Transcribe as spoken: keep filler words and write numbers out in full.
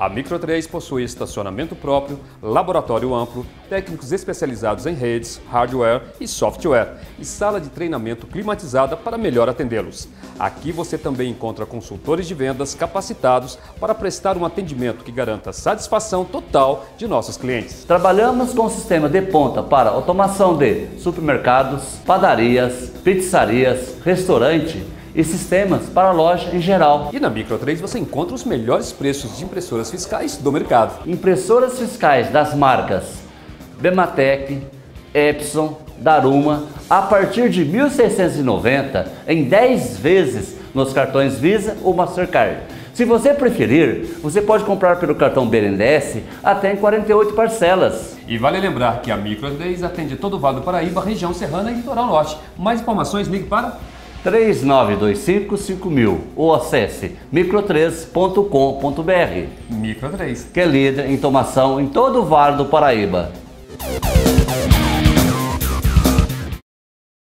A Micro três possui estacionamento próprio, laboratório amplo, técnicos especializados em redes, hardware e software e sala de treinamento climatizada para melhor atendê-los. Aqui você também encontra consultores de vendas capacitados para prestar um atendimento que garanta satisfação total de nossos clientes. Trabalhamos com sistema de ponta para automação de supermercados, padarias, pizzarias, restaurante e sistemas para a loja em geral. E na Micro três você encontra os melhores preços de impressoras fiscais do mercado. Impressoras fiscais das marcas Bematec, Epson, Daruma, a partir de mil seiscentos e noventa em dez vezes nos cartões Visa ou Mastercard. Se você preferir, você pode comprar pelo cartão B N D E S até em quarenta e oito parcelas. E vale lembrar que a Micro três atende todo o Vale do Paraíba, região serrana e litoral norte. Mais informações, ligue para três nove dois cinco cinco mil ou acesse micro três ponto com ponto br. Micro três, que é líder em automação em todo o Vale do Paraíba.